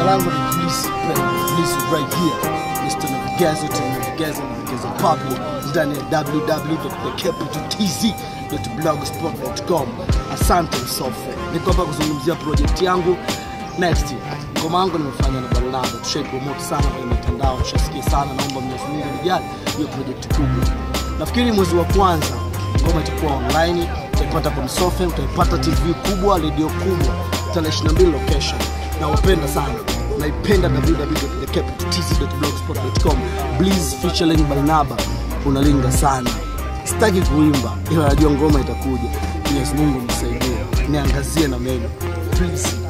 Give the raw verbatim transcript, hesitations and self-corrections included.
langu ni Please Please right here. Mister Navigazo to Navigazo Navigazo Public ndani ya w w w dot the capital t z dot blogspot dot com. Asante Sofe. Niko hapa kuzungumzia project yangu next. Ngoma yangu nimefanya na Barnaba. Tushai promote sana kwenye mitandao, tushasikia sana, naomba Mwenyezi Mungu anijali hiyo project kubwa. Nafikiri mwezi wa kwanza ngoma itakuwa online, utaipata kwa Sofe, utaipata T V kubwa, radio kubwa, tarehe ishirini na mbili location. Na wapenda sana. Naipenda w w w dot the capital t z dot blogspot dot com. Please featuring Barnaba. Unalinga sana. Sitaki kuimba, ila najua ngoma itakuja. Mwenyezi Mungu nisaidie. Niangazie na mimi. Please.